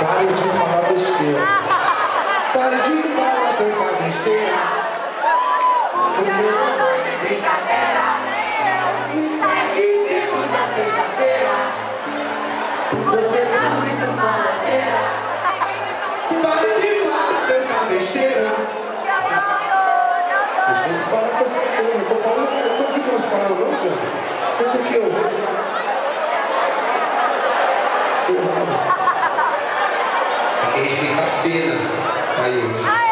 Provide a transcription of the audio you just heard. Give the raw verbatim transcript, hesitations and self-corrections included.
Pare de falar besteira. Pare de falar tanta besteira. Porque eu não tô de brincadeira. Me segue em segunda, sexta-feira. Você tá muito faladeira. Pare de falar tanta besteira. Vocês não param com essa coisa. Eu tô falando, eu tô aqui com as palavras, não, gente? Você tem que ouvir. Seu nome. Tem que ficar fina. Aí.